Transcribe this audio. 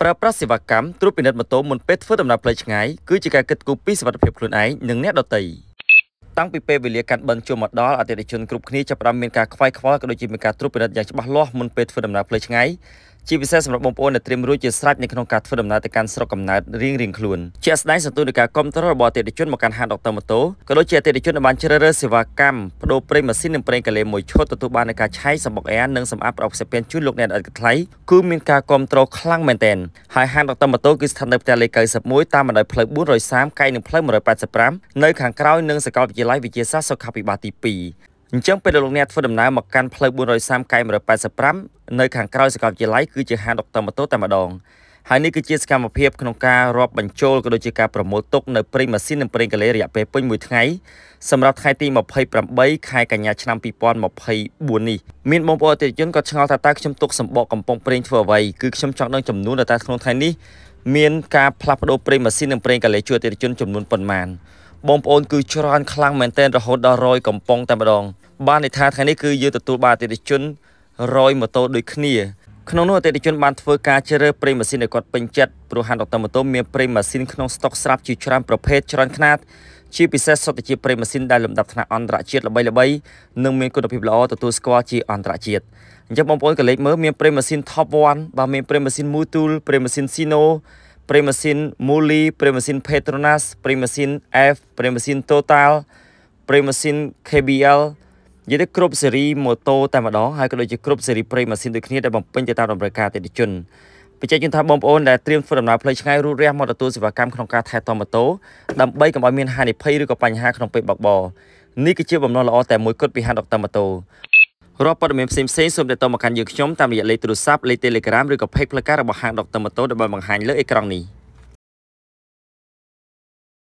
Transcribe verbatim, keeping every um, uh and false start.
ប្រើប្រាស់សេវាកម្មត្រួតពិនិត្យម៉ូតូមុនពេលធ្វើដំណើរផ្លូវឆ្ងាយគឺជាការគិតគូរពីសុវត្ថិភាពខ្លួនឯងនិងអ្នកដទៃតាំងពីពេលវេលាកាន់បិណ្ឌចូលមកដល់អតិថិជនគ្រប់គ្នាចាប់ផ្ដើមមានការខ្វាយខ្វល់ក៏ដូចជាមានការត្រួតពិនិត្យយ៉ាងច្បាស់លាស់មុនពេលធ្វើដំណើរផ្លូវឆ្ងាយជាពិសេសសម្រាប់បងប្អូនដែលត្រៀមរួចជាស្រេចនៅក្នុងការធ្វើដំណើរទៅកាន់ស្រុកកំណើតរៀងៗខ្លួនជាក់ស្ដែងសន្ទុះនៃការគ្រប់គ្រងរបស់អតិថិជនមកកាន់ហាងដុកទ័រម៉ូតូក៏ដូចជាអតិថិជនដែលបានជ្រើសរើសសេវាកម្មបដូរប្រេងម៉ាស៊ីននិងប្រេងកាឡេមួយឈុតទទួលបាននូវការឆាយសម្បុកអែនិងសម្អាតប្រអប់ផ្សេងៗជូនលោកអ្នកឥតគិតថ្លៃគឺមានការគ្រប់គ្រងខ្លាំងមែនទែនហើយហាងដុកទ័រម៉ូតូគឺស្ថិតនៅផ្ទះលេខកៅសិបមួយតាមបណ្ដោយផ្លូវបួនរយសាមកែងនឹងផ្លូវមួយរយប៉ែតសិបប្រាំនៅខាងក្រោយនឹងសាកលវិទ្យាល័យវិទ្យាសាស្ត្រសុខាភិបាលទីពីរអញ្ចឹងពេលលោកអ្នកធ្វើដំណើរមកកាន់ផ្លូវបួនរយសាមកែងមួយរយប៉ែតសិបប្រាំនៅខាងក្រោយសាកលវិទ្យាល័យគឺជាហាងដុកទ័រម៉ូតូតែម្ដងហើយនេះគឺជាសកម្មភាពក្នុងការរាប់បញ្ចូលក៏ដូចជាការប្រមូលទុកនៅប្រេងម៉ាស៊ីននិងប្រេងកាឡេរយៈពេលពេញមួយថ្ងៃសម្រាប់ថ្ងៃទីម្ភៃប្រាំបីខែកញ្ញាឆ្នាំពីរពាន់ម្ភៃបួននេះមានបងប្អូនអតិថិជនក៏ឆ្ងល់ថាតើខ្ញុំទុកសម្បកកំប៉ុងប្រេងធ្វើអ្វីគឺខ្ញុំចង់ដឹងចំនួនតែក្នុងថ្ងៃនេះមានការផ្លាស់ប្ដូរប្រេងម៉ាស៊ីននិងប្រេងកាឡេជួយអតិថិជនចំនួនប៉ុន្មានបងប្អូនគឺច្រើនខ្លាំងមែនទែនរហូតដល់រយកំប៉ុងតែម្ដងបានន័យថាថ្ងៃនេះគឺយើងទទួលបានអតិថិជនរយម៉ូតូដូចគ្នាក្នុងនោះអតិថិជនបានធ្វើការជ្រើសរើសប្រេងម៉ាស៊ីនឲ្យគាត់ពេញចិត្តព្រោះហាងដុកទ័រម៉ូតូមានប្រេងម៉ាស៊ីនក្នុងស្តុកស្រាប់ជាច្រើនប្រភេទច្រើនខ្នាតជាពិសេសសុទ្ធតែជាប្រេងម៉ាស៊ីនដែលលំដាប់ថ្នាក់អន្តរជាតិល្បីៗនិងមានគុណភាពល្អទទួលស្គាល់ជាអន្តរជាតិអញ្ចឹងបងប្អូនក៏លេខមើលមានប្រេងម៉ាស៊ីន Top 1 បាទមានប្រេងម៉ាស៊ីន Motul ប្រេងម៉ាស៊ីន Sino ប្រេងម៉ាស៊ីន Muli ប្រេងម៉ាស៊ីន Petronas ប្រេងម៉ាស៊ីន F ប្រេងម៉ាស៊ីន Total ប្រេងម៉ាស៊ីន K B L និយាយទៅគ្រប់ស៊េរីម៉ូតូតែម្ដងហើយក៏ដូចជាគ្រប់ស៊េរីប្រេងម៉ាស៊ីនដូចគ្នាដែលបំពេញទៅតាមតម្រូវការអតិថិជនបញ្ជាក់ជូនថាបងប្អូនដែលត្រៀមធ្វើដំណើរផ្លូវឆ្ងាយរួចរាល់មកទទួលសេវាកម្មក្នុងការថែទាំម៉ូតូដើម្បីកុំឲ្យមានហានិភ័យឬក៏បញ្ហាក្នុងពេលបើកបរនេះគឺជាបំណងល្អតែមួយគត់ពីហាងដុកទ័រម៉ូតូរាល់ព័ត៌មានផ្សេងៗសូមទាក់ទងមកកាន់យើងខ្ញុំតាមរយៈលេខទូរស័ព្ទលេខ Telegram ឬក៏ Page ផ្លូវការរបស់ហាងដុកទ័រម៉ូតូដែលបានបង្ហាញលើអេក្រង់នេះ